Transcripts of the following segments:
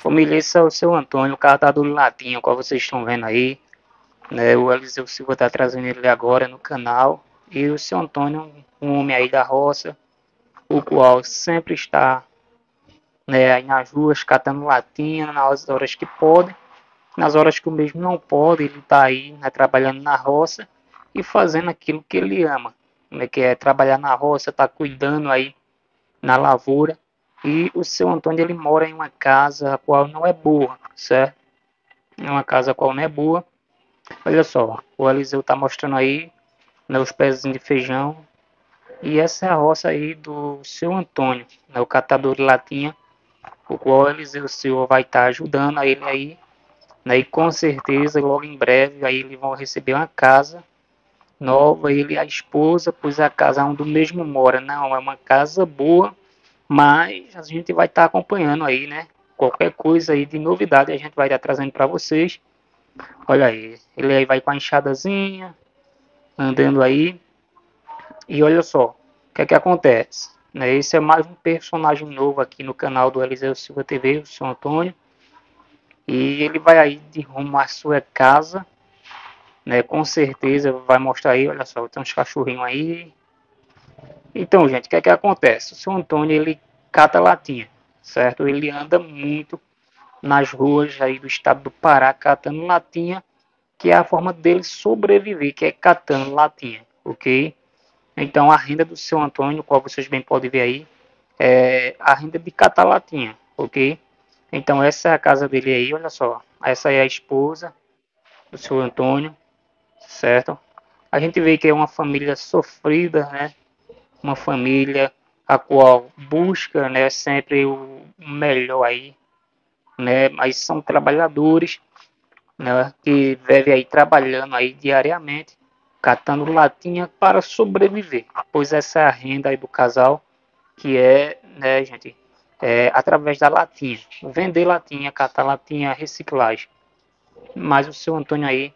Família, esse é o seu Antônio, o catador de latinha, qual vocês estão vendo aí, né? O Eliseu Silva tá trazendo ele agora no canal. E o seu Antônio, um homem aí da roça, o qual sempre está, né, aí nas ruas catando latinha nas horas que pode. Nas horas que o mesmo não pode, ele está aí, né, trabalhando na roça e fazendo aquilo que ele ama, né, que é trabalhar na roça, tá cuidando aí na lavoura. E o seu Antônio ele mora em uma casa a qual não é boa, certo? É uma casa a qual não é boa. Olha só, o Eliseu tá mostrando aí, né, os pezinhos de feijão. E essa é a roça aí do seu Antônio, né, o catador de latinha, o qual o Eliseu Silva vai estar ajudando a ele aí, né, e com certeza logo em breve aí eles vão receber uma casa nova, ele e a esposa, pois a casa onde o mesmo mora não é uma casa boa, mas a gente vai estar acompanhando aí, né? Qualquer coisa aí de novidade a gente vai estar trazendo para vocês. Olha aí, ele aí vai com a enxadazinha, andando aí. E olha só, o que é que acontece? Né, esse é mais um personagem novo aqui no canal do Eliseu Silva TV, o seu Antônio. E ele vai aí de rumo à sua casa, né? Com certeza vai mostrar aí, olha só, tem uns cachorrinhos aí. Então, gente, o que é que acontece? O seu Antônio, ele cata latinha, certo? Ele anda muito nas ruas aí do estado do Pará catando latinha, que é a forma dele sobreviver, que é catando latinha, ok? Então a renda do seu Antônio, qual vocês bem podem ver aí, é a renda de catar latinha, ok? Então essa é a casa dele aí, olha só. Essa é a esposa do seu Antônio, certo? A gente vê que é uma família sofrida, né? Uma família a qual busca, né, sempre o melhor aí, né? Mas são trabalhadores, né, que vivem aí trabalhando aí diariamente, catando latinha para sobreviver, pois essa é a renda aí do casal, que é, né, gente, através da latinha, vender latinha, catar latinha, reciclagem. Mas o seu Antônio aí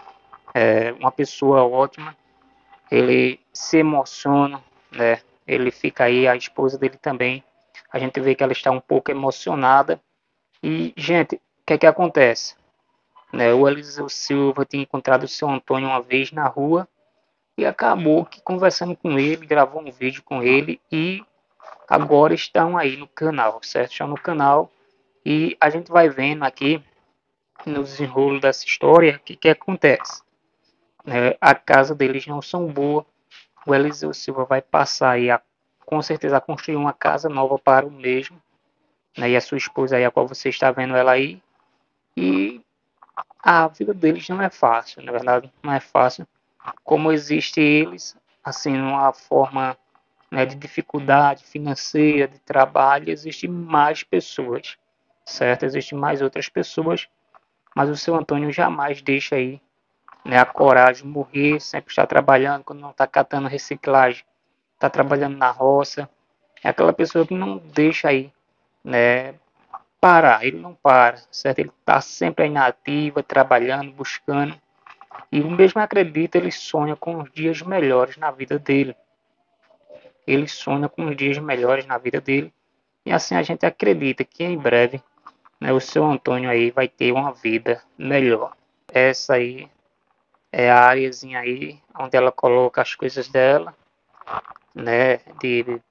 é uma pessoa ótima, ele se emociona, né? Ele fica aí, a esposa dele também. A gente vê que ela está um pouco emocionada. E, gente, o que é que acontece? Né, o Eliseu Silva tinha encontrado o seu Antônio uma vez na rua e acabou que conversando com ele, gravou um vídeo com ele e agora estão aí no canal, certo? Estão no canal e a gente vai vendo aqui no desenrolo dessa história o que acontece. Né, a casa deles não são boas, o Eliseu Silva vai passar aí com certeza a construir uma casa nova para o mesmo, né, e a sua esposa aí, a qual você está vendo ela aí, e a vida deles não é fácil, na verdade, não é fácil. Como existe eles, assim, numa forma, né, de dificuldade financeira, de trabalho, existe mais pessoas, certo? Existem mais outras pessoas, mas o seu Antônio jamais deixa aí, né, a coragem de morrer, sempre está trabalhando, quando não está catando reciclagem, está trabalhando na roça, é aquela pessoa que não deixa aí, né, parar, ele não para, certo? Ele está sempre aí na ativa, trabalhando, buscando, e o mesmo acredita, ele sonha com os dias melhores na vida dele. Ele sonha com os dias melhores na vida dele. E assim a gente acredita que em breve, né, o seu Antônio aí vai ter uma vida melhor. Essa aí é a areazinha aí onde ela coloca as coisas dela, né, de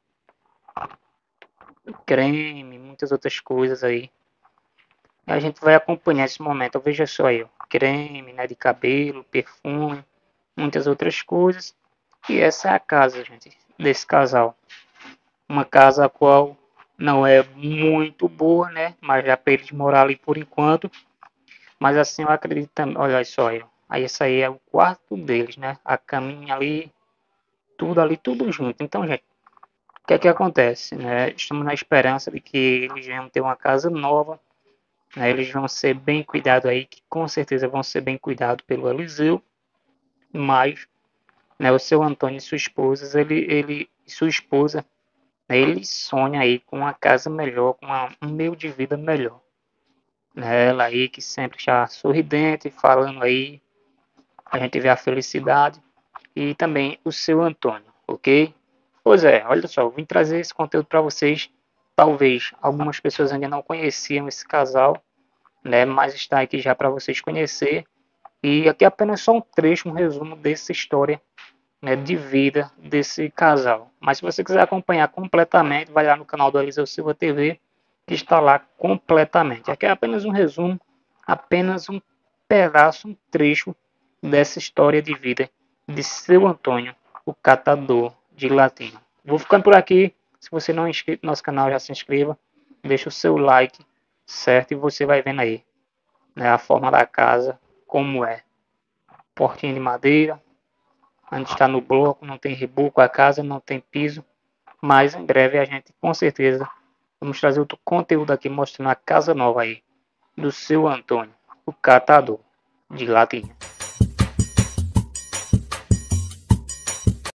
creme, muitas outras coisas aí. E a gente vai acompanhar esse momento. Veja só aí, ó, creme, né, de cabelo, perfume, muitas outras coisas. E essa é a casa, gente, desse casal. Uma casa a qual não é muito boa, né? Mas já para eles morar ali por enquanto. Mas assim eu acredito também. Olha só aí. Aí esse aí é o quarto deles, né? A caminha ali, tudo junto. Então, gente, o que é que acontece? Né? Estamos na esperança de que eles venham ter uma casa nova. Né? Eles vão ser bem cuidados aí, que com certeza vão ser bem cuidados pelo Eliseu. Mas, né, o seu Antônio e sua esposa, sua esposa, né, ele sonha aí com uma casa melhor, com um meio de vida melhor. Né, ela aí que sempre está sorridente, falando aí, a gente vê a felicidade. E também o seu Antônio, ok? Pois é, olha só, eu vim trazer esse conteúdo para vocês talvez algumas pessoas ainda não conheciam esse casal, né? Mas está aqui já para vocês conhecer. E aqui é apenas só um trecho, um resumo dessa história, né, de vida desse casal. Mas se você quiser acompanhar completamente, vai lá no canal do Eliseu Silva TV, que está lá completamente. Aqui é apenas um resumo, apenas um pedaço, um trecho dessa história de vida de seu Antônio, o catador de latinha. Vou ficando por aqui. Se você não é inscrito no nosso canal, já se inscreva, deixa o seu like, certo? E você vai vendo aí, né, a forma da casa, como é. Portinha de madeira, a gente está no bloco, não tem reboco a casa, não tem piso, mas em breve a gente com certeza vamos trazer outro conteúdo aqui mostrando a casa nova aí do seu Antônio, o catador de latinha.